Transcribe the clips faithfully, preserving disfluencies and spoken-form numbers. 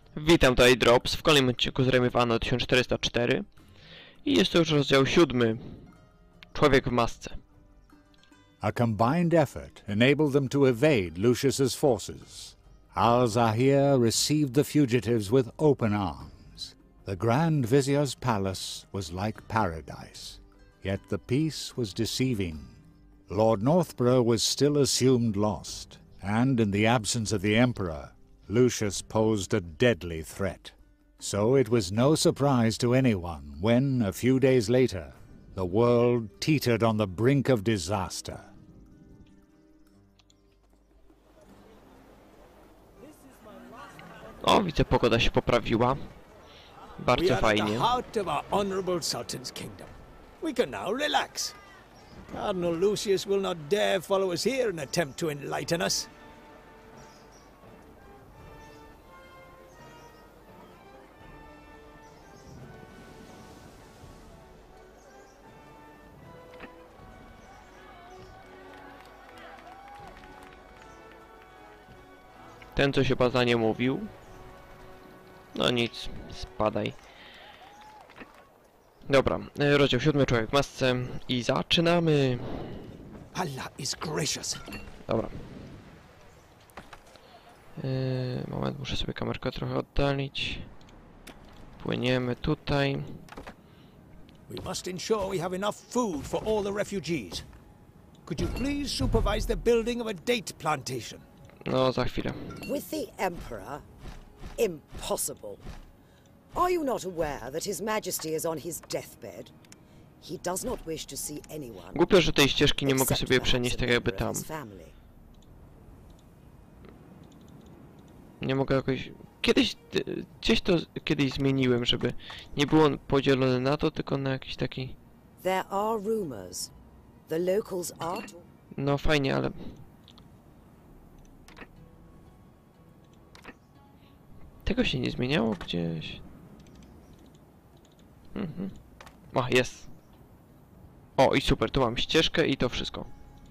Witam, tutaj Drops w kolejnym odcinku z Remy Anno tysiąc czterysta cztery i jest to już rozdział siódmy. Człowiek w masce. A combined effort enabled them to evade Lucius's forces. Al-Zahir received the fugitives with open arms. The Grand Vizier's palace was like paradise, yet the peace was deceiving. Lord Northborough was still assumed lost, and in the absence of the Emperor, Lucius posed a deadly threat. So it was no surprise to anyone when, a few days later, the world teetered on the brink of disaster. O, widzę, pogoda się poprawiła. Bardzo fajnie. We are at the heart of our honorable Sultan's kingdom. We can now relax. Cardinal Lucius will not dare follow us here and attempt to enlighten us. Ten, co się chyba nie mówił. No nic, spadaj. Dobra, rozdział siódmy, człowiek w masce i zaczynamy. Allah is gracious. Dobra. Yy, moment, muszę sobie kamerkę trochę oddalić. Płyniemy tutaj. We must ensure we have enough food for all the refugees. Could you please supervise the building of a date plantation? No, za chwilę. With the Emperor? Impossible. Are you not aware that His Majesty is on his deathbed? He does not wish to see anyone. Głupio, że tej ścieżki nie mogę except sobie perhaps przenieść a tak jakby member tam. of his family. Nie mogę jakoś... Kiedyś... y, Gdzieś to kiedyś zmieniłem, żeby nie było podzielone na to, tylko na jakiś taki... There are rumors. The locals are... No fajnie, ale... Tego się nie zmieniało gdzieś. Mhm. O, jest. O, i super, tu mam ścieżkę i to wszystko.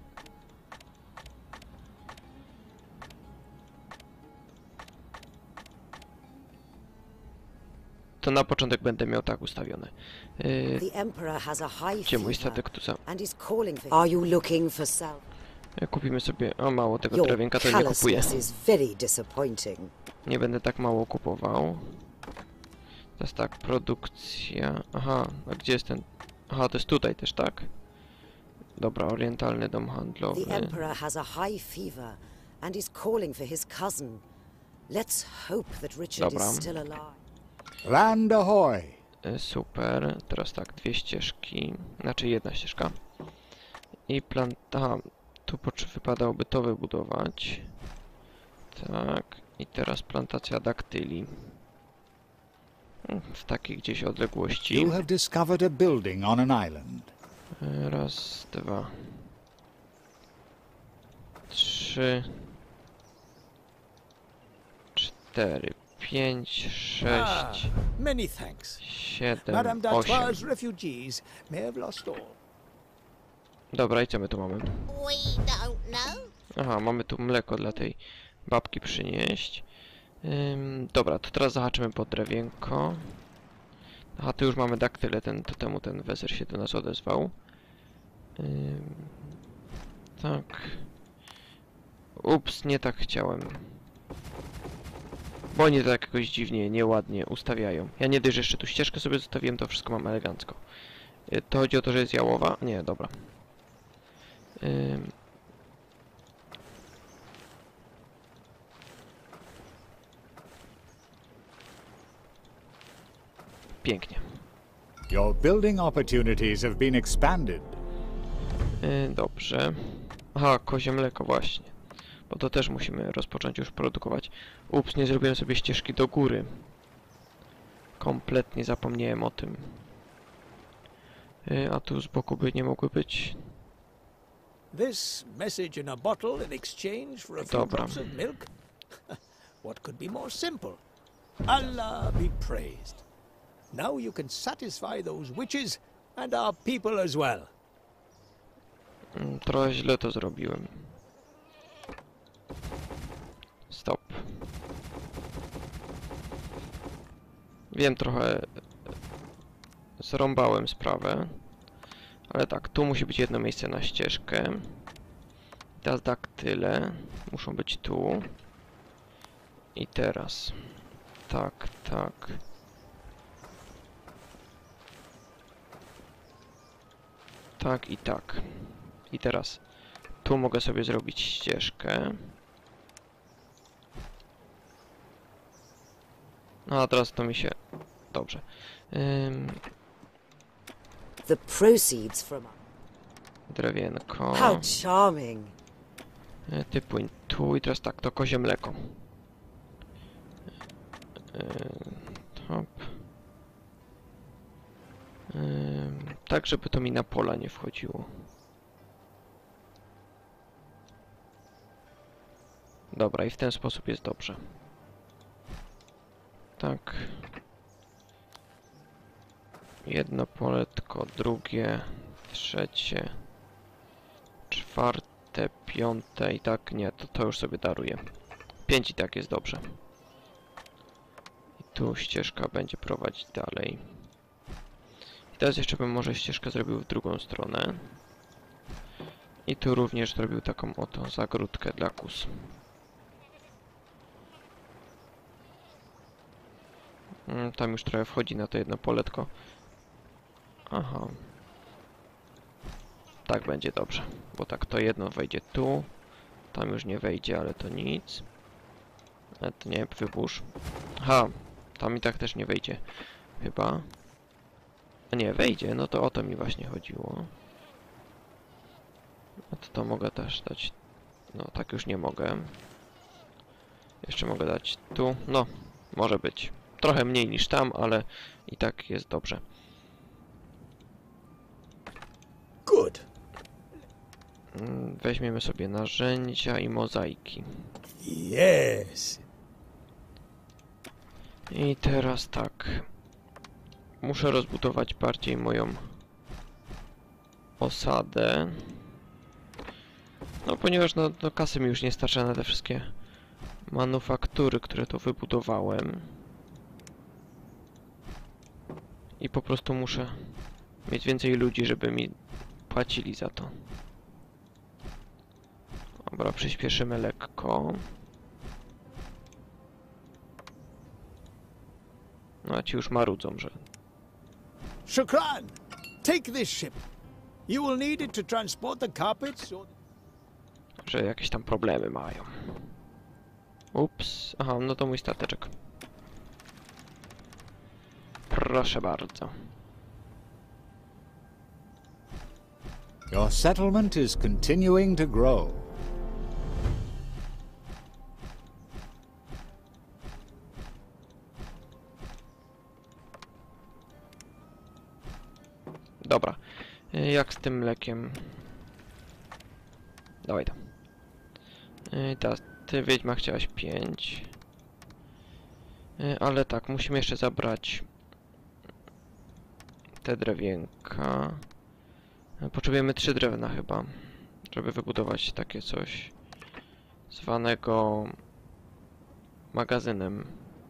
To na początek będę miał tak ustawione. Yy, The Emperor has a high gdzie mój fever statek tu za... and is calling for... Are you looking for sal... Kupimy sobie... O, mało tego Your drewienka to nie kupuję. callousness is very disappointing. Nie będę tak mało kupował. Teraz tak, produkcja... Aha, a gdzie jest ten... Aha, to jest tutaj też, tak? Dobra, orientalny dom handlowy. The Emperor has a high fever and is calling for his cousin. Let's hope that Richard Dobra. is still alive. Land ahoy! E, Super, teraz tak, dwie ścieżki, znaczy jedna ścieżka. I plan... Aha, tu poczy- wypadałoby to wybudować. Tak, i teraz plantacja daktyli. W takiej gdzieś odległości. You have discovered a building on an island. E, Raz, dwa... Trzy... Cztery, pięć, Ah, sześć, many thanks. siedem, Madame osiem. d'Artois' refugees may have lost all. Dobra, i co my tu mamy? We don't know. Aha, mamy tu mleko dla tej babki przynieść. Ym, dobra, to teraz zahaczymy pod drewienko. Aha, tu już mamy daktyle, ten, to temu ten wezer się do nas odezwał. Ym, tak. Ups, nie tak chciałem. Bo oni to tak jakoś dziwnie, nieładnie ustawiają. Ja nie dość, że jeszcze tu ścieżkę sobie zostawiłem, to wszystko mam elegancko. Y, to chodzi o to, że jest jałowa? Nie, dobra. Ym, Pięknie. Your building opportunities have been expanded. Yy, dobrze. Aha, kozie mleko właśnie. Bo to też musimy rozpocząć już produkować. Ups, nie zrobiłem sobie ścieżki do góry. Kompletnie zapomniałem o tym. Yy, a tu z boku by nie mogły być. This message in a bottle in exchange for a few Dobra. drops of milk? What could be more simple? Allah be praised. Now you can satisfy those witches and our people as well. Yy, trochę źle to zrobiłem. Stop. Wiem, trochę zrąbałem sprawę. Ale tak, tu musi być jedno miejsce na ścieżkę. Teraz daktyle muszą być tu. I teraz. Tak, tak. Tak i tak. I teraz tu mogę sobie zrobić ścieżkę. No a teraz to mi się... Dobrze. Ym, The proceeds from... drewienko. How charming. E, Ty płyń tu i teraz tak, to kozie mleko. E, Top. Ym, Tak, żeby to mi na pola nie wchodziło. Dobra, i w ten sposób jest dobrze. Tak. Jedno poletko, drugie, trzecie, czwarte, piąte i tak, nie, to, to już sobie daruję. Pięć i tak jest dobrze. I tu ścieżka będzie prowadzić dalej. I teraz jeszcze bym może ścieżkę zrobił w drugą stronę. I tu również zrobił taką oto zagródkę dla kus. Mm, Tam już trochę wchodzi na to jedno poletko. Aha. Tak będzie dobrze, bo tak to jedno wejdzie tu. Tam już nie wejdzie, ale to nic. Ale to nie, wyburz. Aha, tam i tak też nie wejdzie. Chyba. A nie, wejdzie, no to o to mi właśnie chodziło. A to to mogę też dać. No, tak już nie mogę. Jeszcze mogę dać tu. No, może być. Trochę mniej niż tam, ale i tak jest dobrze. Good. Mm, Weźmiemy sobie narzędzia i mozaiki. Yes. I teraz tak. Muszę rozbudować bardziej moją osadę. No ponieważ no, no kasy mi już nie starcza na te wszystkie manufaktury, które tu wybudowałem. I po prostu muszę mieć więcej ludzi, żeby mi płacili za to. Dobra, przyspieszymy lekko. No a ci już marudzą, że... Shukran, take this ship. You will need it to transport the carpets or... że jakieś tam problemy mają. Ups. Aha, no to mój stateczek. Proszę bardzo. Your settlement is continuing to grow. Dobra. Y, Jak z tym mlekiem? Dawaj to. Y, Teraz ty, wiedźma, chciałaś pięć. Y, Ale tak, musimy jeszcze zabrać te drewienka. Y, Potrzebujemy trzy drewna chyba, żeby wybudować takie coś zwanego magazynem.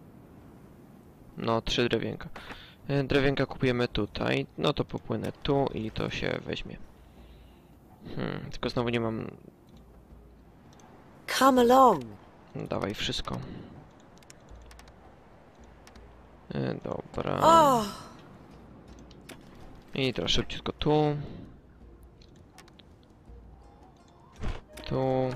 No, trzy drewienka. Y, Drewienka kupujemy tutaj, no to popłynę tu i to się weźmie. Hmm, tylko znowu nie mam... Come along. Dawaj wszystko. Y, Dobra. Oh, I teraz szybciutko tu. Tu.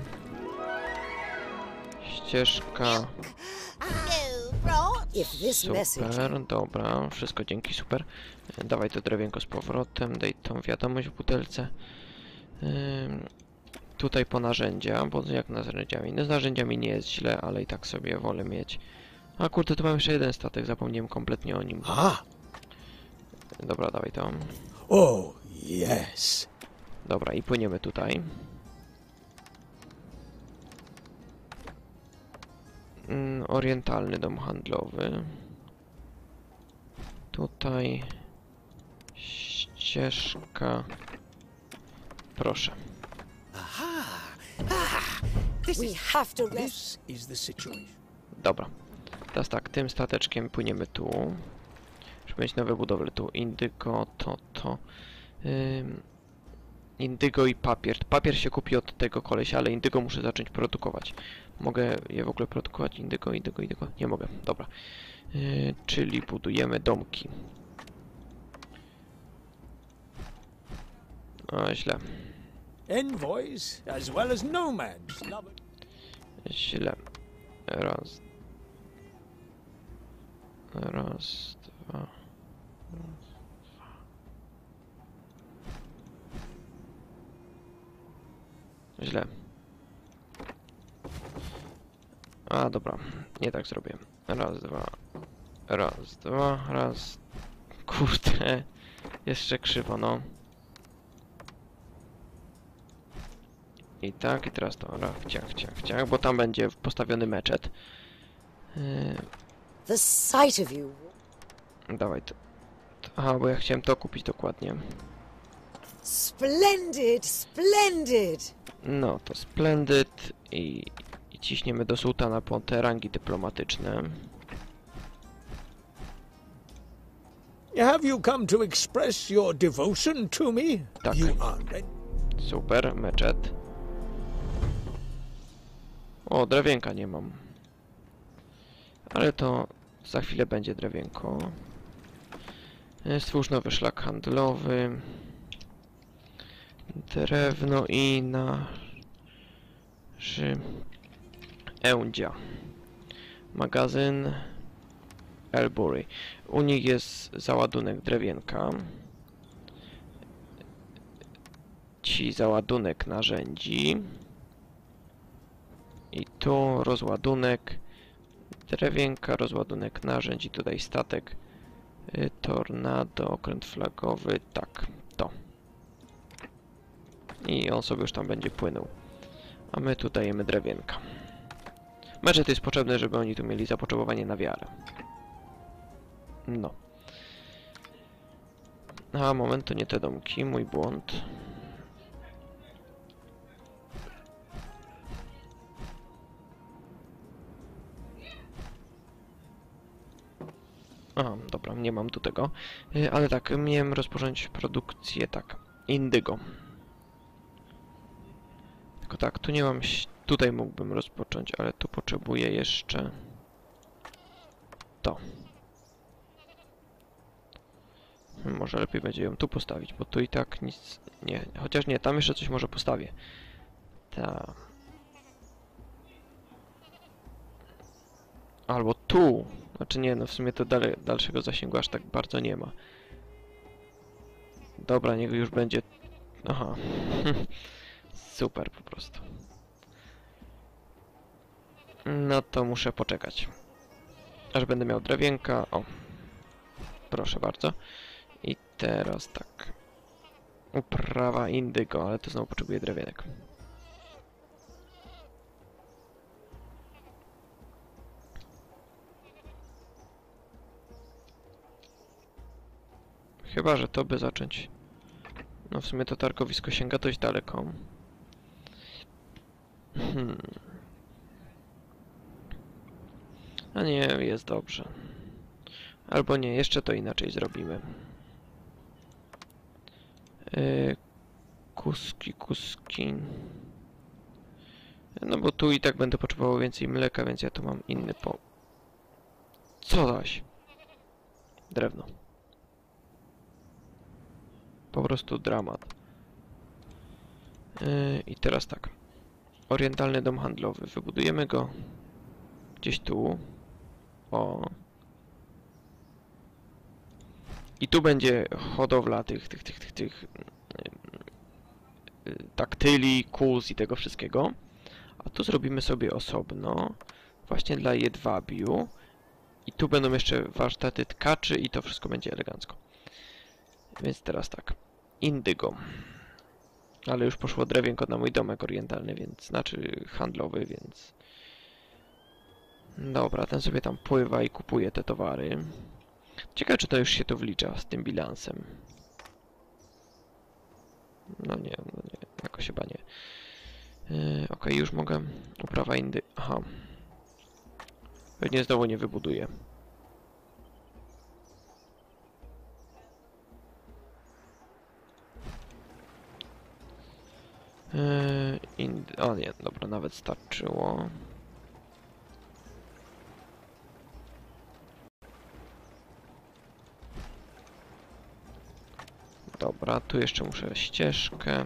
Ścieżka. You brought if this message... Super, dobra. Wszystko dzięki, super. Y, Dawaj to drewienko z powrotem. Daj tą wiadomość w butelce. Ym, Tutaj po narzędzia, bo jak narzędziami? No z narzędziami nie jest źle, ale i tak sobie wolę mieć. A kurde, tu mam jeszcze jeden statek, zapomniałem kompletnie o nim. Ah. Dobra, dawaj to. Oh, yes. Dobra, i płyniemy tutaj. Mm, orientalny dom handlowy. Tutaj ścieżka. Proszę. We have to rest. This is the situation. Dobra. Teraz tak, tym stateczkiem płyniemy tu. Żeby mieć nowe budowle. Tu indygo, to, to. Ym, indygo i papier. Papier się kupi od tego kolesia, ale indygo muszę zacząć produkować. Mogę je w ogóle produkować? Indygo, indygo, indygo? Nie mogę. Dobra. Yy, czyli budujemy domki. O, źle. Envoys, as well as nomads. Źle. Raz. Raz, dwa. Raz, dwa. Źle. A, dobra. Nie tak zrobię. Raz, dwa. Raz, dwa. Raz. Kurde. Jeszcze krzywo, no. I tak, i teraz to rach, ciach, ciach, ciach, bo tam będzie postawiony meczet. Yy, The sight of you. dawaj to. to. Aha, bo ja chciałem to kupić dokładnie. Splendid, splendid. No, to Splendid i, i ciśniemy do sułtana po te rangi dyplomatyczne. Have you come to express your devotion to me? Tak. You are ready. Super, meczet. O, drewienka nie mam. Ale to za chwilę będzie drewienko. Stwórz nowy szlak handlowy. Drewno i na... Ży... Eundzia. Magazyn Elbury. U nich jest załadunek drewienka. Ci załadunek narzędzi. I tu rozładunek drewienka, rozładunek narzędzi, tutaj statek, y, tornado, okręt flagowy, tak, to. I on sobie już tam będzie płynął. A my tu dajemy drewienka. Meczet jest potrzebny, żeby oni tu mieli zapotrzebowanie na wiarę. No. A, moment, to nie te domki, mój błąd. Aha, dobra, nie mam tu tego. Yy, ale tak, miałem rozpocząć produkcję, tak, indygo. Tylko tak, tu nie mam... Tutaj mógłbym rozpocząć, ale tu potrzebuję jeszcze... To. Może lepiej będzie ją tu postawić, bo tu i tak nic... Nie, chociaż nie, tam jeszcze coś może postawię. Ta. Albo tu. Znaczy nie, no w sumie to dale, dalszego zasięgu aż tak bardzo nie ma. Dobra, niech już będzie... Aha. Super po prostu. No to muszę poczekać. Aż będę miał drewienka. O. Proszę bardzo. I teraz tak. Uprawa indygo, ale to znowu potrzebuję drewienek. Chyba, że to by zacząć. No w sumie to targowisko sięga dość daleko. Hmm. A nie, jest dobrze. Albo nie, jeszcze to inaczej zrobimy. Yy, kuski, kuski. No bo tu i tak będę potrzebował więcej mleka, więc ja tu mam inny po... Co zaś? Drewno. Po prostu dramat. Yy, I teraz tak. Orientalny dom handlowy. Wybudujemy go gdzieś tu. O. I tu będzie hodowla tych, tych, tych, tych, tych yy, taktyli, kóz i tego wszystkiego. A tu zrobimy sobie osobno. Właśnie dla jedwabiu. I tu będą jeszcze warsztaty tkaczy i to wszystko będzie elegancko. Więc teraz tak. Indygo. Ale już poszło drewienko na mój domek orientalny, więc znaczy handlowy, więc... Dobra, ten sobie tam pływa i kupuje te towary. Ciekawe, czy to już się to wlicza z tym bilansem. No nie, no nie, jakoś chyba nie. Yy, ok, już mogę. Uprawa indy... Aha. Pewnie znowu nie wybuduję. Yy, ind o nie, dobra, nawet starczyło. Dobra, tu jeszcze muszę ścieżkę.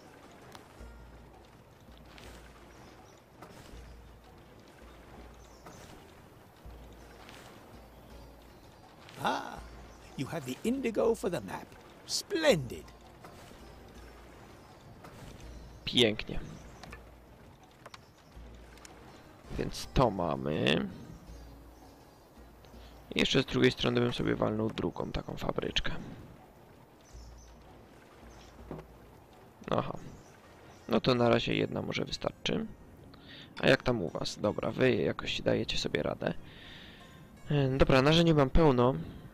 Ah, you have the indigo for the map. Splendid. Pięknie. Więc to mamy. I jeszcze z drugiej strony bym sobie walnął drugą taką fabryczkę. Aha. No to na razie jedna może wystarczy. A jak tam u was? Dobra, wy jakoś dajecie sobie radę. Yy, Dobra, narzędzi mam pełno.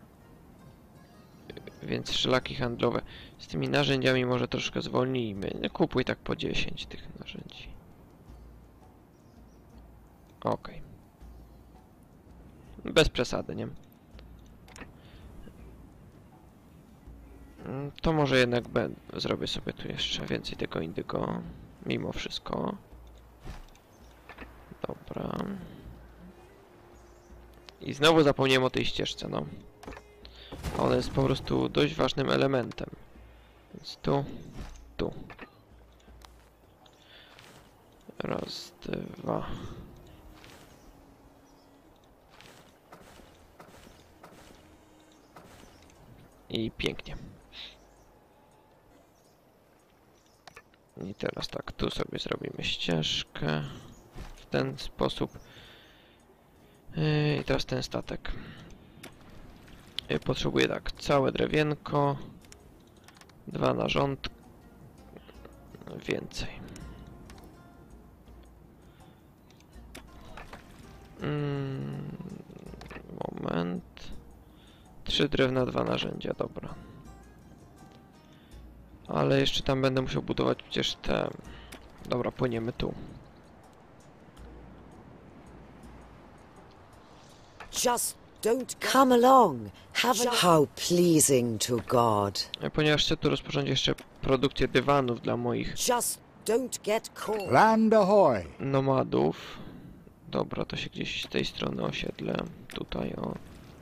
Więc szlaki handlowe. Z tymi narzędziami może troszkę zwolnijmy. Kupuj tak po dziesięć tych narzędzi. Okej. Bez przesady, nie? To może jednak zrobię sobie tu jeszcze więcej tego indygo. Mimo wszystko. Dobra. I znowu zapomniałem o tej ścieżce, no. Ona jest po prostu dość ważnym elementem. Więc tu, tu. Raz, dwa. I pięknie. I teraz tak, tu sobie zrobimy ścieżkę. W ten sposób. I teraz ten statek. Potrzebuję tak, całe drewienko, dwa narządki, więcej. Mm, moment. Trzy drewna, dwa narzędzia, dobra. Ale jeszcze tam będę musiał budować przecież te... Dobra, płyniemy tu. Just don't come along. Have a... How pleasing to God. Ponieważ chcę tu rozpocząć jeszcze produkcję dywanów dla moich Just don't get caught. Land ahoy! nomadów. Dobra, to się gdzieś z tej strony osiedlę. Tutaj, o.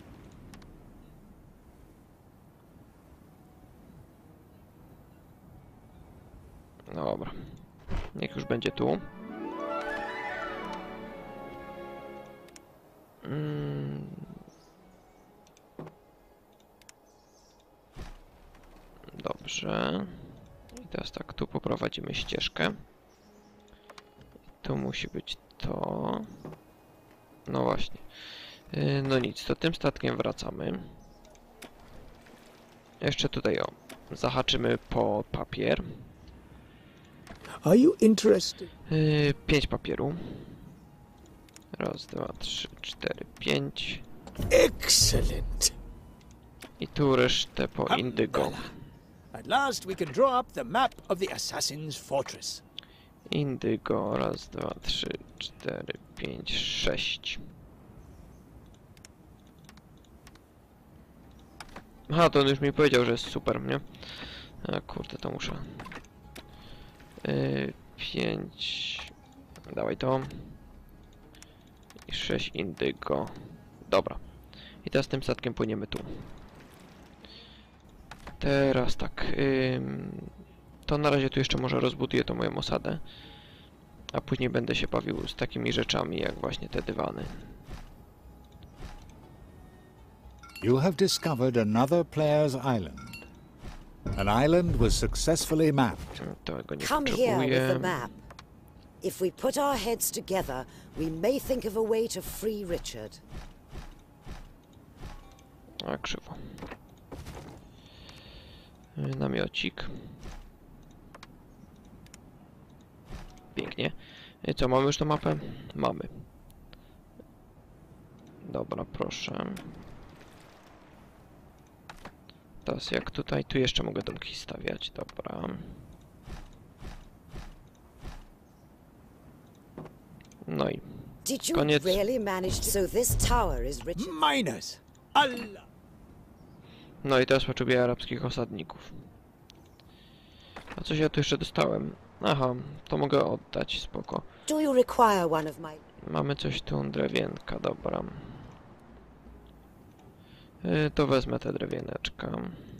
Dobra. Niech już będzie tu. Mm. Dobrze. I teraz tak, tu poprowadzimy ścieżkę. Tu musi być to. No właśnie. Yy, no nic, to tym statkiem wracamy. Jeszcze tutaj, o. Zahaczymy po papier. Are you interested? Yy, pięć papieru. Raz, dwa, trzy, cztery, pięć. Excellent. I tu resztę po indygo. At last we can draw up the map of the Assassin's Fortress. Indygo, raz, dwa, trzy, cztery, pięć, sześć. Aha, to on już mi powiedział, że jest super, nie? A kurde, to muszę. Yy, pięć. Dawaj to. I sześć indygo. Dobra. I teraz tym statkiem płyniemy tu. Teraz tak. Ym, to na razie tu jeszcze może rozbuduję tą moją osadę. A później będę się bawił z takimi rzeczami jak właśnie te dywany. You have discovered another player's island. An island was successfully mapped. Tego nie Come here with the potrzebuję. map. If we put our heads together, we may think of a way to free Richard. A krzywo. Yy, Namiocik. Pięknie. I co, mamy już tą mapę? Mamy. Dobra, proszę. Teraz jak tutaj, tu jeszcze mogę domki stawiać, dobra. No i Did you Koniec. really manage? So this tower is Richard. Miners. Allah. No i teraz potrzebuję arabskich osadników. A coś ja tu jeszcze dostałem? Aha, to mogę oddać, spoko. Do you require one of my... Mamy coś tu, drewienka, dobra. Yy, to wezmę te drewieneczka.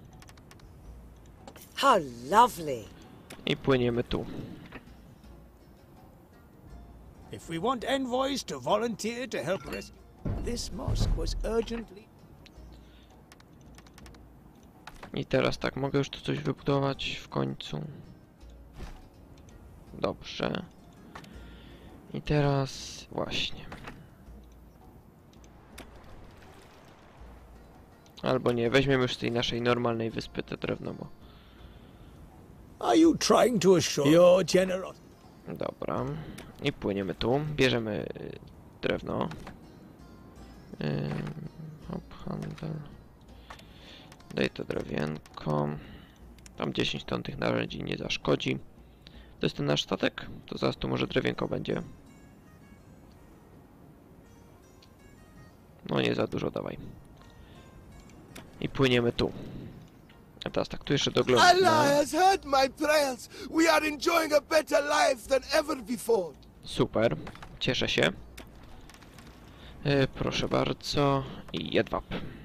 How lovely! I płyniemy tu. If we want envoys to volunteer to help rescue, this mosque was urgently... I teraz tak, mogę już tu coś wybudować w końcu. Dobrze. I teraz właśnie. Albo nie, weźmiemy już z tej naszej normalnej wyspy te drewno, bo... Are you trying to assure your generosity? Dobra. I płyniemy tu. Bierzemy y, drewno. Yy, hop, handel. Daj to drewienko. Tam dziesięć ton tych narzędzi nie zaszkodzi. To jest ten nasz statek? To zaraz tu może drewienko będzie. No nie za dużo, dawaj. I płyniemy tu. A teraz tak, tu jeszcze doglądam. Allah has heard my prayers. We are enjoying a better life than ever before. Super, cieszę się. E, proszę bardzo. I jedwab.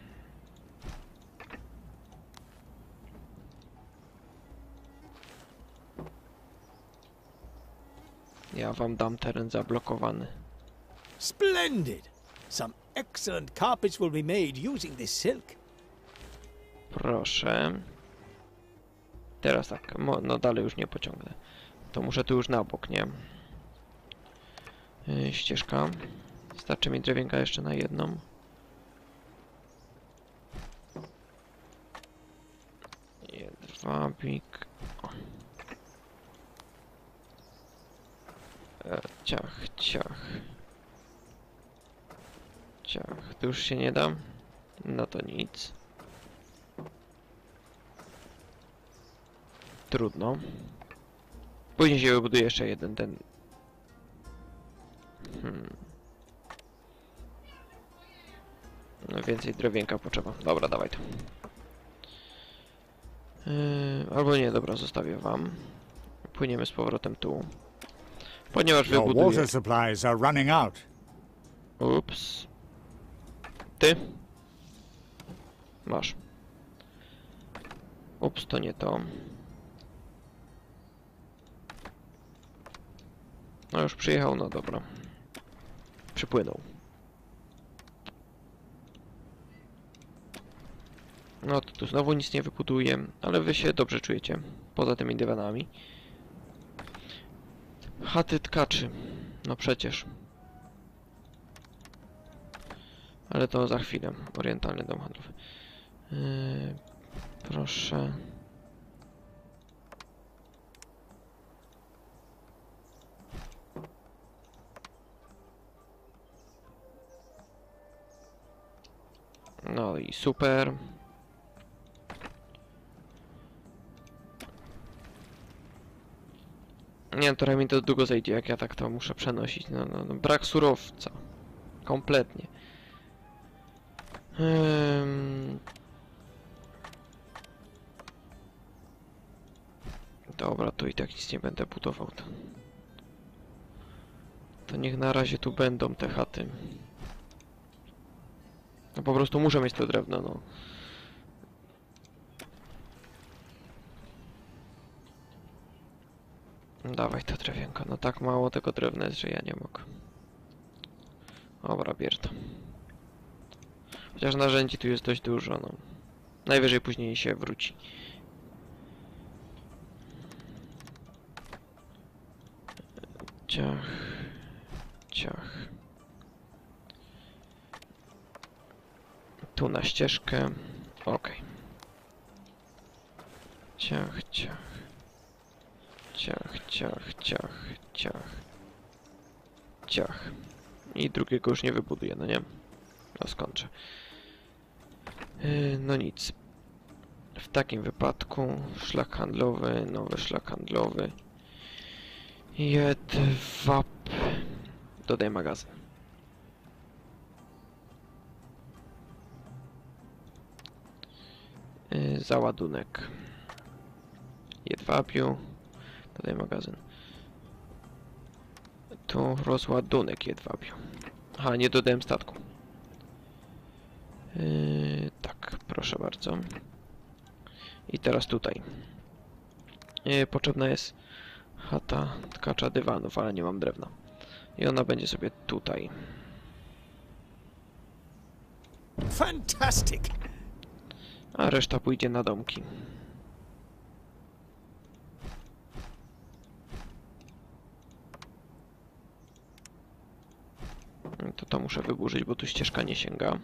Ja wam dam teren zablokowany. Splendid! Some excellent carpets will be made using this silk. Proszę. Teraz tak, mo- no dalej już nie pociągnę. To muszę tu już na bok, nie? Yy, ścieżka. Starczy mi drewienka jeszcze na jedną. Jedwabik. O. E, ciach, ciach. Ciach. Tu już się nie dam? No to nic. Trudno. Później się wybuduje jeszcze jeden ten... Hmm. No więcej drewienka potrzeba. Dobra, dawaj to. Yy, albo nie, dobra, zostawię wam. Płyniemy z powrotem tu. Ponieważ Your wybuduję... water supplies are running out. Ups. Ty? Masz. Ups, to nie to. No już przyjechał, no dobra. Przypłynął. No to tu znowu nic nie wybuduję, ale wy się dobrze czujecie. Poza tymi dywanami. Chaty tkaczy. No przecież. Ale to za chwilę. Orientalny dom handlowy. Yy, proszę. No i super. Nie wiem, trochę mi to długo zejdzie, jak ja tak to muszę przenosić. No, no, no brak surowca. Kompletnie. Um... Dobra, to i tak nic nie będę budował. To, to niech na razie tu będą te chaty. No po prostu muszę mieć to drewno, no. Dawaj to drewienko. No tak mało tego drewna jest, że ja nie mogę. Dobra, bierz to. Chociaż narzędzi tu jest dość dużo, no. Najwyżej później się wróci. Ciach. Ciach. Tu na ścieżkę. Ok. Ciach, ciach. Ciach, ciach, ciach, ciach. Ciach. I drugiego już nie wybuduję, no nie? No skończę. Yy, no nic. W takim wypadku szlak handlowy, nowy szlak handlowy. Jedwab. Dodaj magazyn. Yy, załadunek. Jedwabiu. Dodaj magazyn. Tu rozładunek jedwabiu. Aha, nie dodałem statku. Yy, tak, proszę bardzo. I teraz tutaj. Yy, potrzebna jest chata tkacza dywanów, ale nie mam drewna. I ona będzie sobie tutaj. Fantastic! A reszta pójdzie na domki. To to muszę wyburzyć, bo tu ścieżka nie sięga.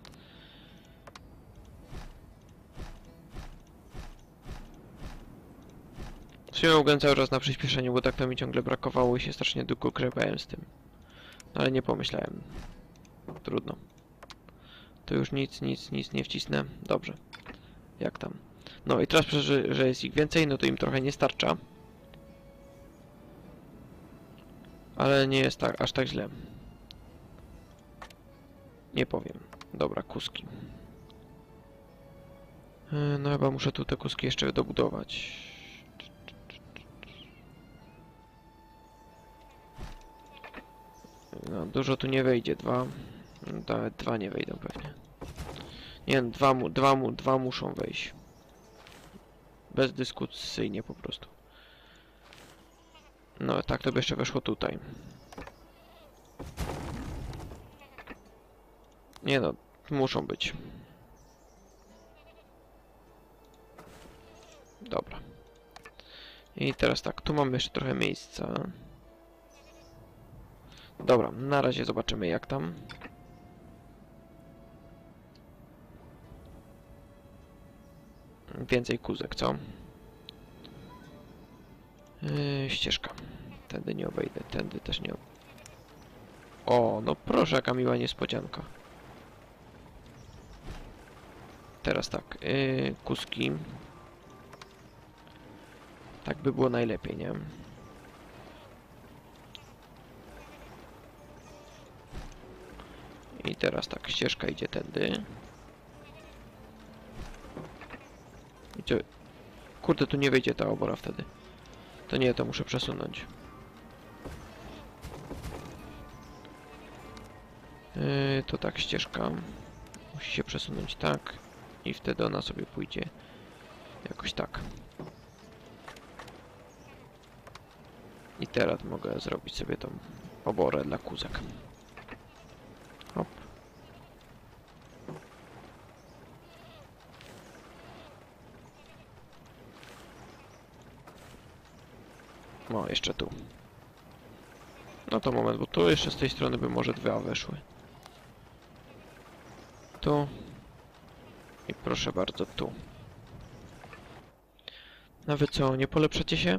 W sumie mogłem cały czas na przyspieszeniu, bo tak to mi ciągle brakowało i się strasznie długo grzebałem z tym. Ale nie pomyślałem. Trudno. To już nic, nic, nic nie wcisnę. Dobrze. Jak tam? No i teraz, że, że jest ich więcej, no to im trochę nie starcza. Ale nie jest tak, aż tak źle. Nie powiem. Dobra, kuski. No chyba muszę tu te kuski jeszcze dobudować. No, dużo tu nie wejdzie. Dwa. Nawet dwa nie wejdą pewnie. Nie, dwa, mu, dwa, mu, dwa muszą wejść. Bezdyskusyjnie po prostu. No tak to by jeszcze weszło tutaj. Nie no, muszą być. Dobra. I teraz tak, tu mamy jeszcze trochę miejsca. Dobra, na razie zobaczymy jak tam. Więcej kózek, co? Yy, ścieżka. Tędy nie obejdę, tędy też nie obejdę. O, no proszę, jaka miła niespodzianka. Teraz tak, yy, kuski. Tak by było najlepiej, nie? I teraz tak, ścieżka idzie tędy. I co? Kurde, tu nie wejdzie ta obora wtedy. To nie, to muszę przesunąć. Yy, to tak, ścieżka. Musi się przesunąć tak. I wtedy ona sobie pójdzie jakoś tak. I teraz mogę zrobić sobie tą oborę dla kózek. Hop. No, jeszcze tu. No to moment, bo tu jeszcze z tej strony by może dwa weszły. Tu. I proszę bardzo, tu. No wy co, nie polepszacie się?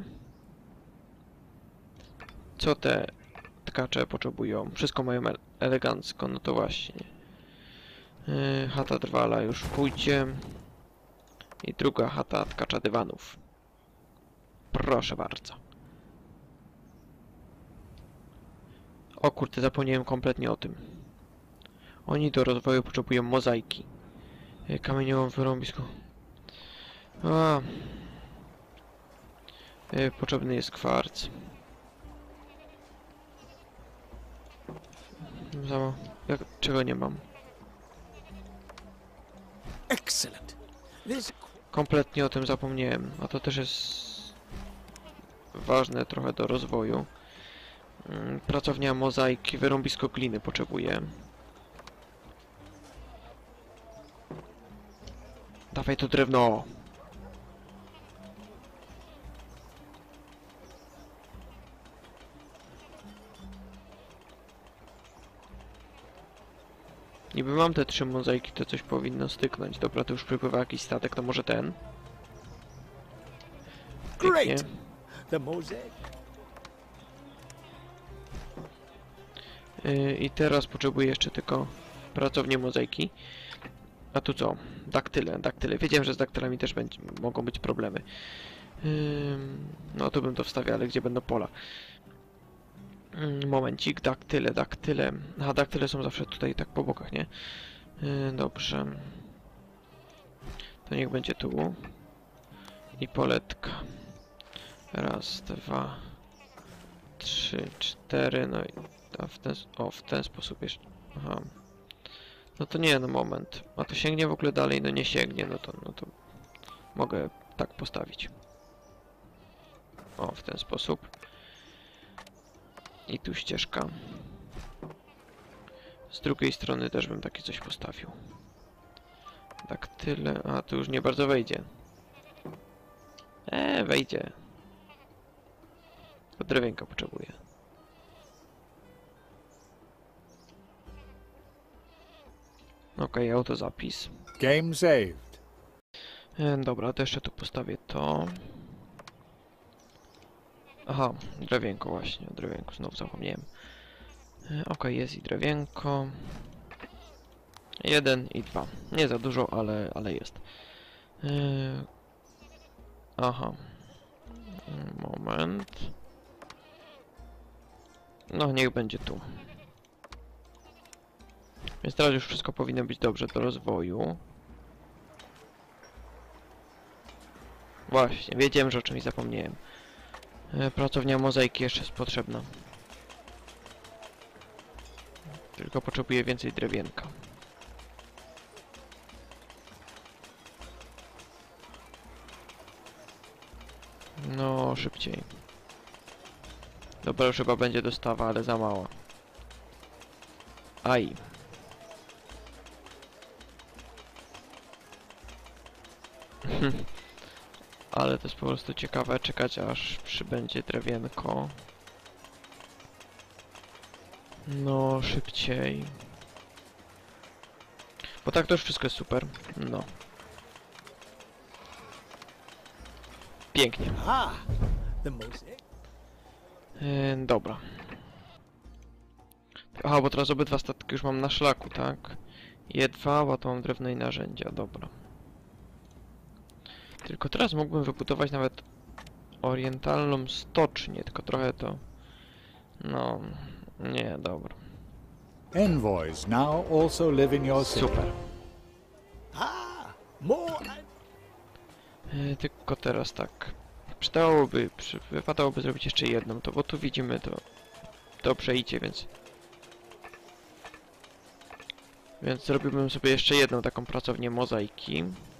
Co te tkacze potrzebują? Wszystko mają ele elegancko, no to właśnie. Yy, chata drwala już pójdzie. I druga chata tkacza dywanów. Proszę bardzo. O kurde, zapomniałem kompletnie o tym. Oni do rozwoju potrzebują mozaiki. Yy, kamieniową wyrąbisku. A. Yy, potrzebny jest kwarc. Za... Jak... Czego nie mam? Excellent. This Kompletnie o tym zapomniałem, a to też jest ważne trochę do rozwoju. Pracownia mozaiki, wyrąbisko gliny potrzebuje. Dawaj to drewno! Niby mam te trzy mozaiki, to coś powinno styknąć. Dobra, to już przypływa jakiś statek, to może ten? Pięknie. great. The mosaic. Yy, I teraz potrzebuję jeszcze tylko pracownię mozaiki. A tu co? Daktyle, daktyle. Wiedziałem, że z daktylami też będzie, mogą być problemy. Yy, no to bym to wstawiał, ale gdzie będą pola? Yy, momencik, daktyle, daktyle. Aha, daktyle są zawsze tutaj tak po bokach, nie? Yy, dobrze. To niech będzie tu. I poletka. Raz, dwa, trzy, cztery, no i a w ten, o, w ten sposób jeszcze. Aha. No to nie, no moment. A to sięgnie w ogóle dalej? No nie sięgnie, no to, no to mogę tak postawić. O, w ten sposób. I tu ścieżka. Z drugiej strony też bym takie coś postawił. Tak tyle, a tu już nie bardzo wejdzie. Eee, wejdzie. Tylko drewienka potrzebuję. Okej, okay, autozapis. Game saved. E, dobra, to jeszcze tu postawię to. Aha, drewienko właśnie, o drewienku znowu zapomniałem. E, Okej, okay, jest i drewienko. Jeden i dwa. Nie za dużo, ale, ale jest. E, aha. Moment. No, niech będzie tu. Więc teraz już wszystko powinno być dobrze do rozwoju. Właśnie, wiedziałem, że o czymś zapomniałem. E, pracownia mozaiki jeszcze jest potrzebna. Tylko potrzebuję więcej drewienka. No, szybciej. Dobra, już chyba będzie dostawa, ale za mała. Aj. Ale to jest po prostu ciekawe czekać, aż przybędzie drewienko. No, szybciej. Bo tak to już wszystko jest super. No. Pięknie. Ah, the mosaic. Yy, dobra. Aha, bo teraz obydwa statki już mam na szlaku, tak? Je dwa, a to mam drewno i narzędzia, dobra. Tylko teraz mógłbym wybudować nawet orientalną stocznię, tylko trochę to... No... Nie, dobra. Envoys now also live in your city. Super. Ah, more. Yy, tylko teraz tak. Przydałoby, przy, wypadałoby zrobić jeszcze jedną, to bo tu widzimy to dobrze idzie, więc... Więc zrobiłbym sobie jeszcze jedną taką pracownię mozaiki.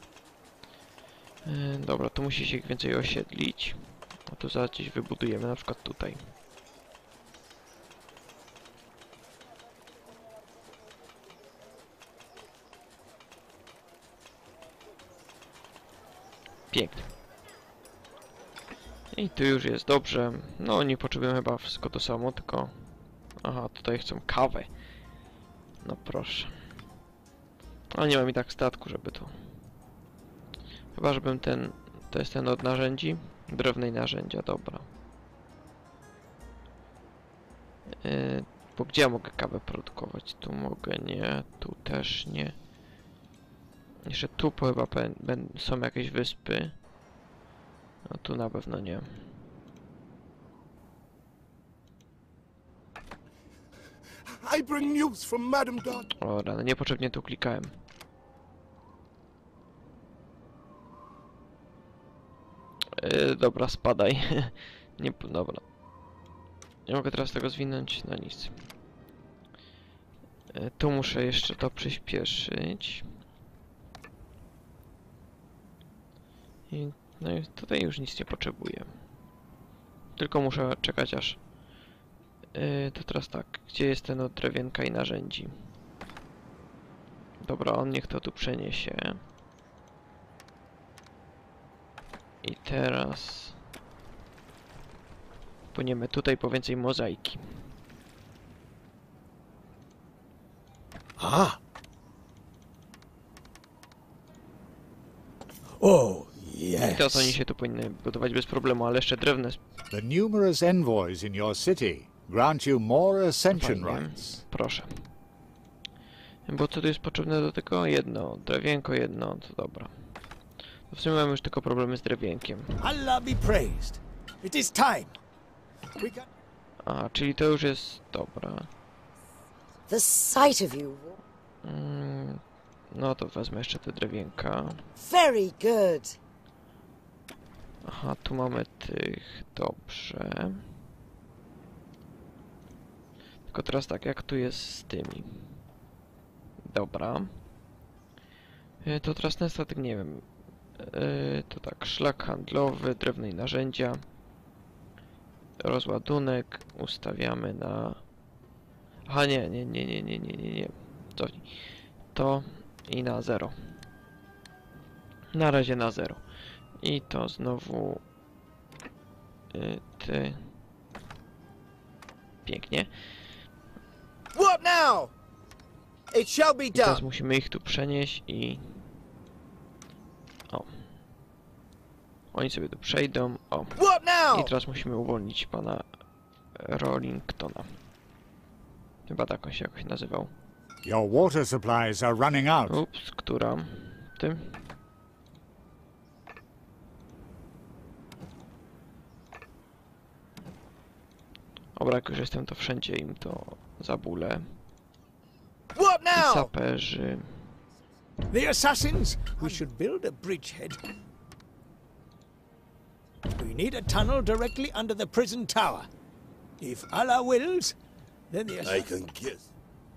Yy, dobra, tu musi się więcej osiedlić. A tu zaraz gdzieś wybudujemy, na przykład tutaj. Pięknie. I tu już jest dobrze. No, nie potrzebujemy chyba wszystko to samo, tylko... Aha, tutaj chcą kawę. No proszę. Ale nie mam i tak statku, żeby to... Chyba, żebym ten... To jest ten od narzędzi? Drewnej narzędzia, dobra. Yy, bo gdzie ja mogę kawę produkować? Tu mogę, nie. Tu też nie. Jeszcze tu po chyba są jakieś wyspy. A tu na pewno nie. I bring news from Madame Dodd. O rany, niepotrzebnie tu klikałem. Yy, dobra, spadaj. Nie, dobra. Nie mogę teraz tego zwinąć, no nic. Yy, tu muszę jeszcze to przyspieszyć. I, no i tutaj już nic nie potrzebuję. Tylko muszę czekać aż... Yy, to teraz tak, gdzie jest ten od drewienka i narzędzi? Dobra, on niech to tu przeniesie. I teraz... Płyniemy tutaj po więcej mozaiki. Ah. Oh, yes. I teraz oni się tu powinny budować bez problemu, ale jeszcze drewno jest... The numerous envoys in your city grant you more ascension Fajnie. rights. Proszę. Bo co tu jest potrzebne do tego? Jedno. Drewienko jedno, to dobra. W sumie mamy już tylko problemy z drewienkiem. Allah be praised. It is time. We can... A, czyli to już jest... Dobra. The sight of you. Mm, no to wezmę jeszcze te drewienka. Very good. Aha, tu mamy tych, dobrze. Tylko teraz tak, jak tu jest z tymi? Dobra. E, to teraz ten statek, nie wiem. E, to tak, szlak handlowy, drewno i narzędzia. Rozładunek ustawiamy na... Aha, nie, nie, nie, nie, nie, nie, nie, nie. Cofnij. To i na zero. Na razie na zero. I to znowu... Y, ty... Pięknie. What now? It shall be I teraz done. musimy ich tu przenieść i... O. Oni sobie tu przejdą. O. What I now? teraz musimy uwolnić pana Rollingtona. Chyba tak on się jakoś nazywał. Your water supplies are running out. Ups, która? Tym? Dobra, jak już jestem, to wszędzie im to zabulę. What I now? saperzy. The assassins! We should build a bridgehead. We need a tunnel directly under the prison tower. If Allah wills, then the I assassins... can kiss.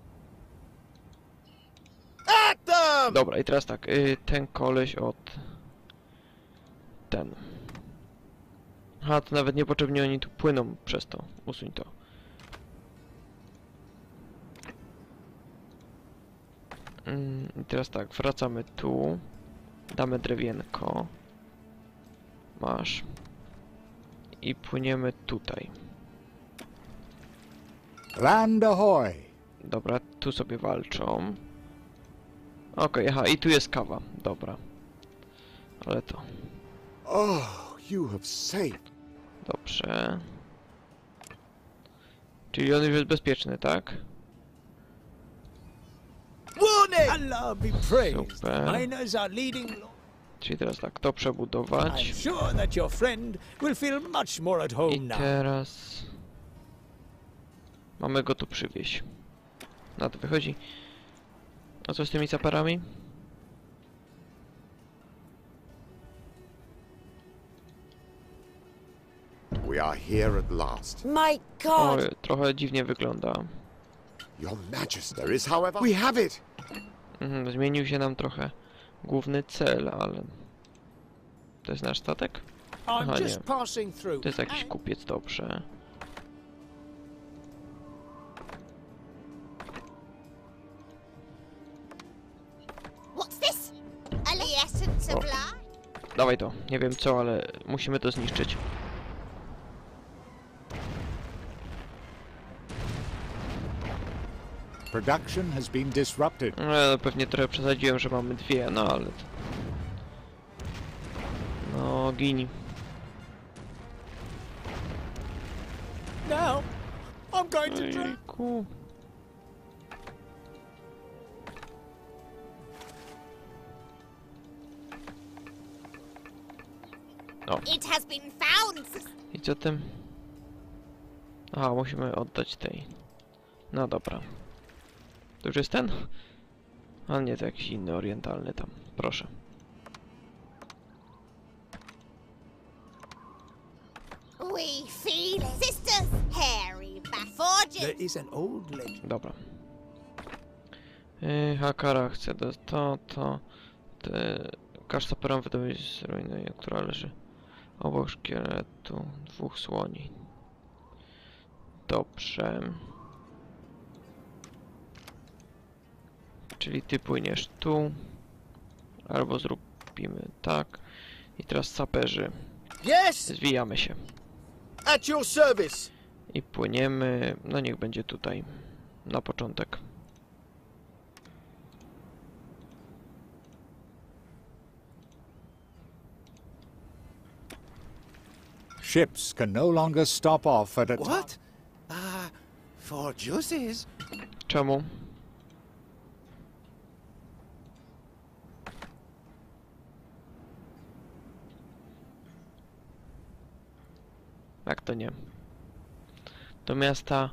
At them! Dobra, i teraz tak, y, ten koleś od... Ten. Aha, to nawet niepotrzebnie oni tu płyną przez to. Usuń to. Mm, I teraz tak, wracamy tu. Damy drewienko. Masz. I płyniemy tutaj. Land ahoy! Dobra, tu sobie walczą. Okej, aha, i tu jest kawa. Dobra. Ale to... Oh, you have saved. Dobrze. Czyli on już jest bezpieczny, tak? Warning! Allah be praised. Super. Miners are leading... Czyli teraz tak, to przebudować. I'm sure that your friend will feel much more at home I now. teraz... Mamy go tu przywieźć. Na to wychodzi. A co z tymi saperami? We are here at last. My O, God! trochę dziwnie wygląda. Your Majesty, there is, however... We have it! Mhm, zmienił się nam trochę główny cel, ale... To jest nasz statek? Aha, I'm nie. just passing through. To jest jakiś kupiec, dobrze. What's this? A the essence of Oh. life? Dawaj to. Nie wiem co, ale musimy to zniszczyć. Production has been disrupted. No, pewnie trochę przesadziłem, że mamy dwie, no ale... to- No, gini. Now, I'm going to drown. Ojejku. O, It has been found. i co tym? Aha, musimy oddać tej. No dobra. To już jest ten? A nie, to jakiś inny orientalny tam. Proszę. We feel it. Sisters, hairy There Bafforges. is an old legend. Dobra. Yy, Hakara chce do to, to... Te... Każ saperom wydobyć z ruiny, która leży obok szkieletu dwóch słoni. Dobrze. Czyli ty płyniesz tu. Albo zrobimy tak. I teraz saperzy. Yes! Zwijamy się. At your service! I płyniemy. No niech będzie tutaj. Na początek. Ships can no longer stop off at a time. What? Ah, for juices. Czemu? Jak to nie? Do miasta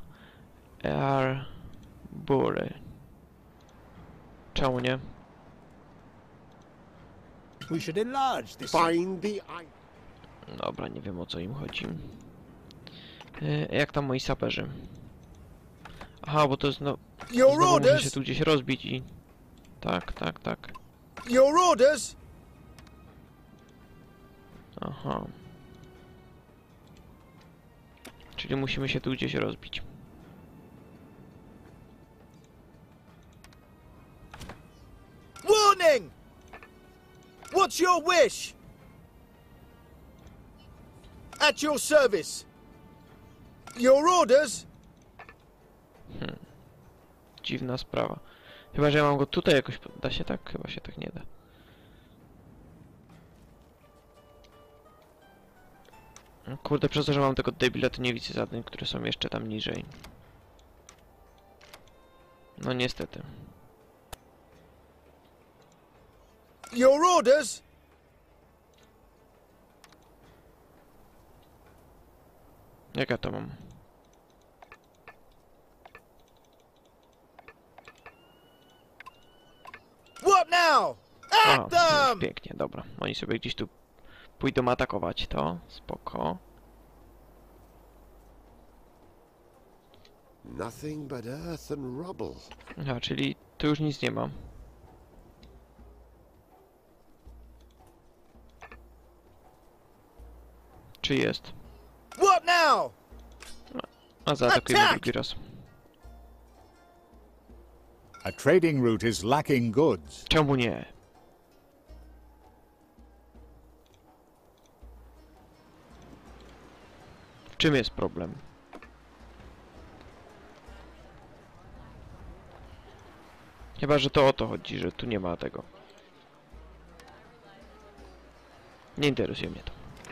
Earbury. Czemu nie? We should enlarge this. Find the eye. Dobra, nie wiem o co im chodzi. E, jak tam moi saperzy? Aha, bo to jest no... Your Znowu muszę się orders? tu gdzieś rozbić i... Tak, tak, tak. Your orders? Aha. Czyli musimy się tu gdzieś rozbić. Warning! What's your wish? At your service. Your orders? Dziwna sprawa. Chyba, że ja mam go tutaj jakoś... Da się tak? Chyba się tak nie da. No kurde, przez to, że mam tego debila, to nie widzę zadań, które są jeszcze tam niżej. No niestety. Your orders? Jak ja to mam? What now? A, At no, them! pięknie, dobra. Oni sobie gdzieś tu pójdą atakować to. Spoko. Nothing but earth and rubble. Aha, czyli tu już nic nie ma. Czy jest? What now? A zaatakujemy Attack! drugi raz. A trading route is lacking goods. Czemu nie? W czym jest problem? Chyba, że to o to chodzi, że tu nie ma tego. Nie interesuje mnie to.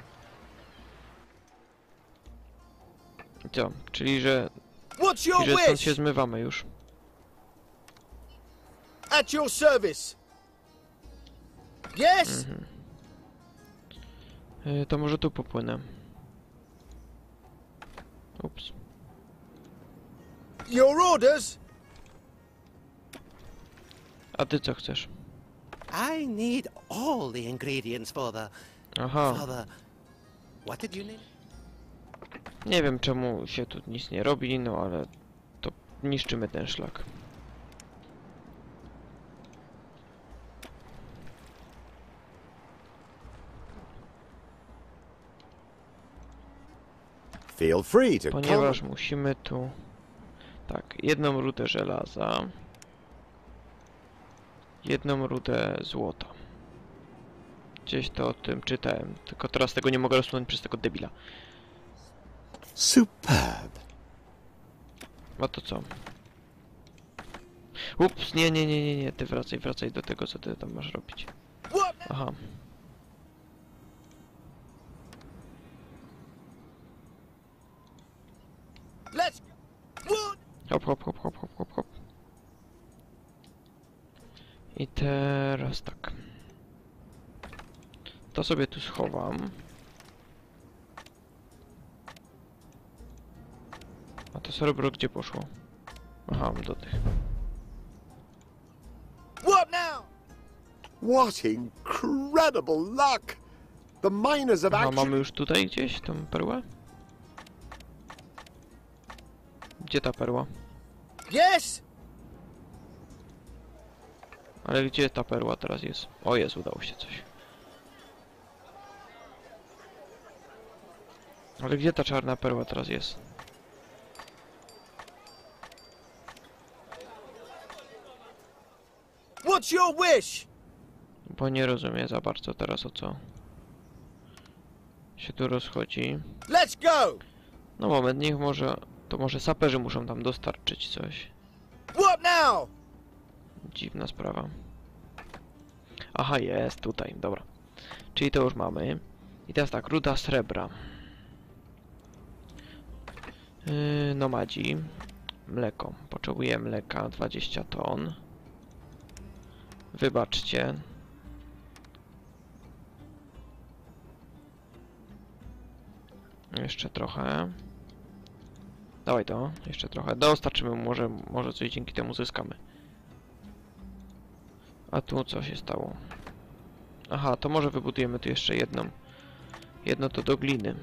Co? Czyli, że, What's your czyli, że stąd się wish? zmywamy już. At your service. Yes? Yy, to może tu popłynę. Ups. Your orders? A ty co chcesz? I need all the ingredients for the... Aha. for the... What did you need? Nie wiem czemu się tu nic nie robi, no ale to niszczymy ten szlak. Feel free to Ponieważ come. musimy tu... Tak, jedną rudę żelaza. Jedną rudę złota. Gdzieś to o tym czytałem, tylko teraz tego nie mogę rozsunąć przez tego debila. Superb. A to co? Ups, nie, nie, nie, nie, nie, ty wracaj, wracaj do tego, co ty tam masz robić. What? Aha. Let's go. What? Hop, hop, hop, hop, hop, hop, hop. I teraz tak. To sobie tu schowam. A to srebro gdzie poszło? Aha, do tych. What now? What incredible luck! The miners have Aha, actually... mamy już tutaj gdzieś tą perłę? Gdzie ta perła? Yes? Ale gdzie ta perła teraz jest? O, jest, udało się coś. Ale gdzie ta czarna perła teraz jest? What's your wish? Bo nie rozumiem za bardzo teraz o co się tu rozchodzi. Let's go. No moment, niech może... To może saperzy muszą tam dostarczyć coś. What now? Dziwna sprawa. Aha, jest tutaj, dobra. Czyli to już mamy. I teraz tak, ruda srebra. Yy, nomadzi. Mleko. Potrzebuję mleka, dwadzieścia ton. Wybaczcie. Jeszcze trochę. Dawaj to, jeszcze trochę. Dostarczymy, może, może coś dzięki temu zyskamy. A tu co się stało? Aha, to może wybudujemy tu jeszcze jedną Jedno to do gliny.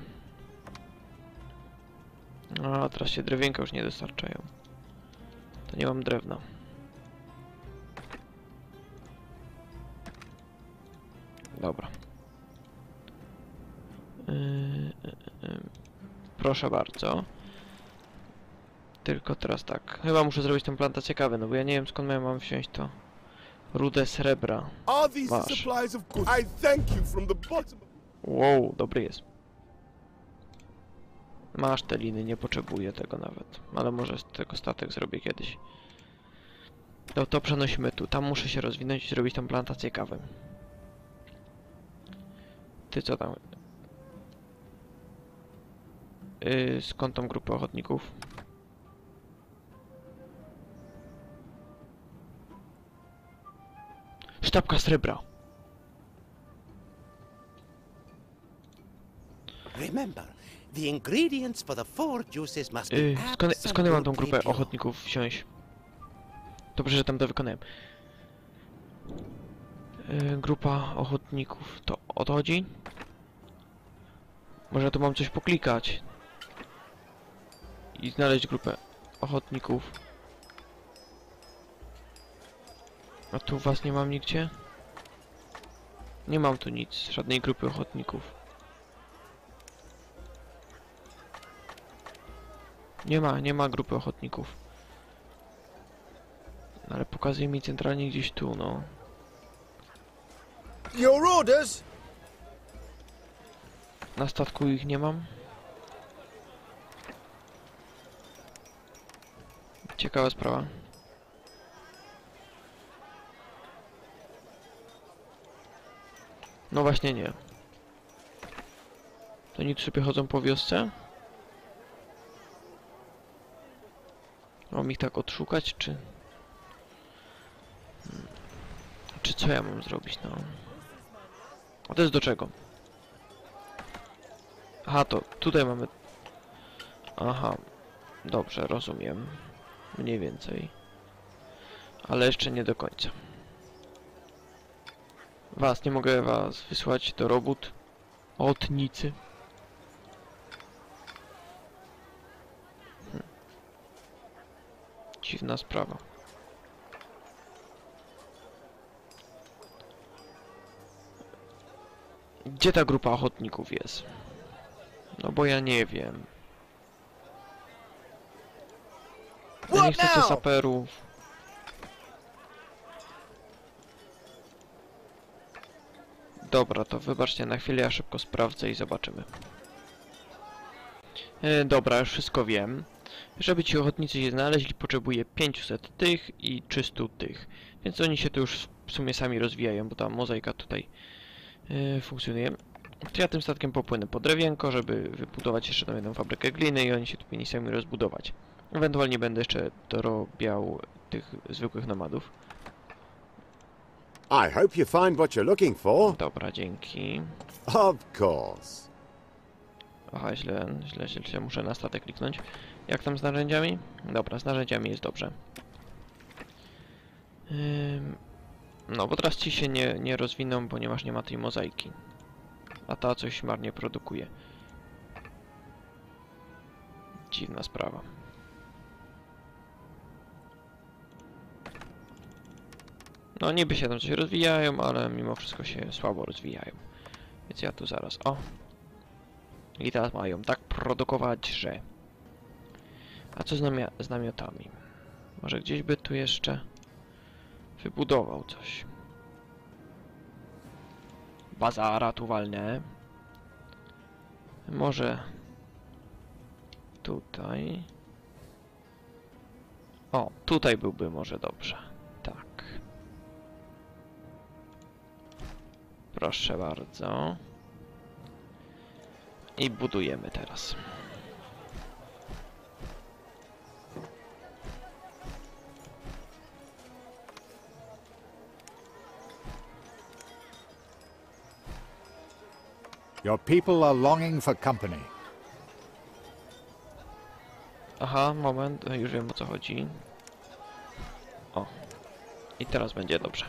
A teraz się drewienka już nie dostarczają. To nie mam drewna. Dobra. Yy, yy, yy. Proszę bardzo. Tylko teraz tak. Chyba muszę zrobić tę plantację kawy, no bo ja nie wiem skąd ja mam wziąć to. Rudę srebra. Are these the Masz. supplies of goods? I thank you from the bottom of... Wow, dobry jest. Masz te liny, nie potrzebuję tego nawet. Ale może z tego statek zrobię kiedyś. No to przenosimy tu. Tam muszę się rozwinąć i zrobić tą plantację kawy. Ty co tam? Yy, skąd tą grupę ochotników? Sztabka srebra. Remember, the ingredients for the four juices must be Yy, skąd, skąd ja mam tą absolutely grupę pure. ochotników wziąć? Dobrze, że tam to wykonałem. Yy, grupa ochotników. To o to chodzi? Może tu mam coś poklikać. I znaleźć grupę ochotników. A tu was nie mam nigdzie? Nie mam tu nic, żadnej grupy ochotników. Nie ma, nie ma grupy ochotników. Ale pokazuje mi centralnie gdzieś tu, no. Your orders? Na statku ich nie mam. Ciekawa sprawa. No właśnie nie. To nic sobie chodzą po wiosce? Mam ich tak odszukać, czy... Hmm. Czy co ja mam zrobić, no? A to jest do czego? Aha, to tutaj mamy... Aha. Dobrze, rozumiem. Mniej więcej. Ale jeszcze nie do końca. Was, nie mogę was wysłać do robót. Ochotnicy. Hm. Dziwna sprawa. Gdzie ta grupa ochotników jest? No bo ja nie wiem. Ja nie chcę co saperów. Dobra, to wybaczcie na chwilę, ja szybko sprawdzę i zobaczymy. E, dobra, już wszystko wiem. Żeby ci ochotnicy się znaleźli, potrzebuję pięćset tych i trzysta tych. Więc oni się tu już w sumie sami rozwijają, bo ta mozaika tutaj e, funkcjonuje. To ja tym statkiem popłynę po drewienko, żeby wybudować jeszcze tam jedną fabrykę gliny i oni się tu powinni sami rozbudować. Ewentualnie będę jeszcze dorobiał tych zwykłych nomadów. I hope you find what you're looking for. Dobra, dzięki. Of course. Aha, źle, źle, źle, źle, muszę na statek kliknąć. Jak tam z narzędziami? Dobra, z narzędziami jest dobrze. Ym, no, bo teraz ci się nie, nie rozwiną, ponieważ nie ma tej mozaiki. A ta coś marnie produkuje. Dziwna sprawa. No niby się tam coś rozwijają, ale mimo wszystko się słabo rozwijają. Więc ja tu zaraz, o. I teraz mają tak produkować, że... A co z, namia z namiotami? Może gdzieś by tu jeszcze wybudował coś. Bazara tu walnę. Może tutaj. O, tutaj byłby może dobrze. Tak. Proszę bardzo. I budujemy teraz. Your people are longing for company. Aha, moment, już wiem o co chodzi. O. I teraz będzie dobrze.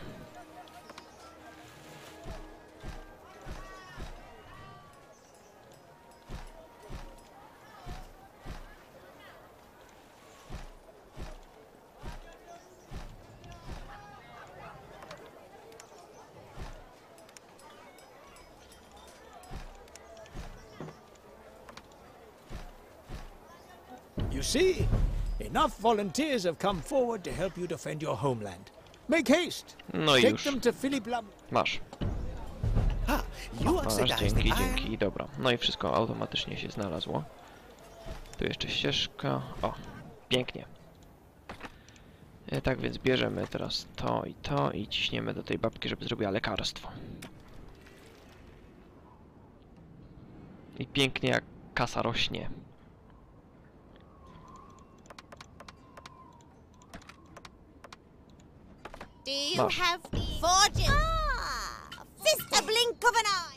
You see, enough volunteers have come forward to help you defend your homeland. Make haste. No i Take już. them to Philip Lam. Masz. Ah, you Masz, oxidized dzięki, the iron. dzięki. Dobra. No i wszystko automatycznie się znalazło. Tu jeszcze ścieżka. O, pięknie. E, tak więc bierzemy teraz to i to i ciśniemy do tej babki, żeby zrobiła lekarstwo. I pięknie jak kasa rośnie. Do you Masz. have forges? Ah, sister blink of an eye.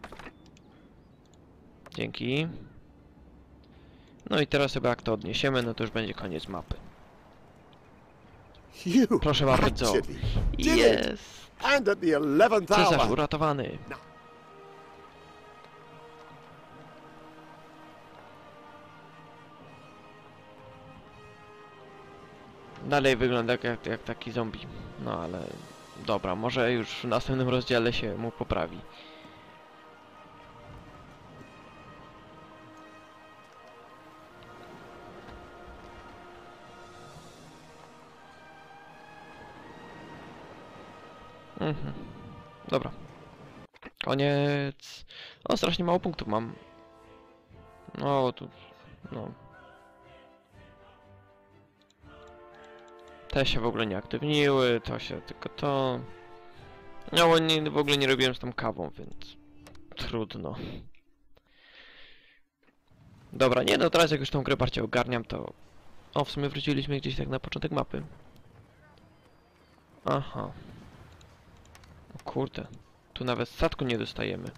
Dzięki. No i teraz chyba jak to odniesiemy, no to już będzie koniec mapy. You Proszę bardzo. actually did it. Jest! And at the eleventh Cezarz hour. uratowany. Dalej wygląda jak, jak, jak taki zombie. No ale dobra, może już w następnym rozdziale się mu poprawi. Mhm. Dobra. Koniec. O, strasznie mało punktów mam. No, tu... No. Te się w ogóle nie aktywniły, to się tylko to... No, bo nie, w ogóle nie robiłem z tą kawą, więc... Trudno. Dobra, nie no, teraz jak już tą grę bardziej ogarniam, to... O, w sumie wróciliśmy gdzieś tak na początek mapy. Aha. O kurde. Tu nawet statku nie dostajemy.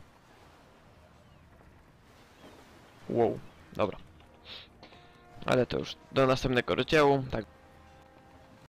Wow, dobra. Ale to już do następnego rozdziału, tak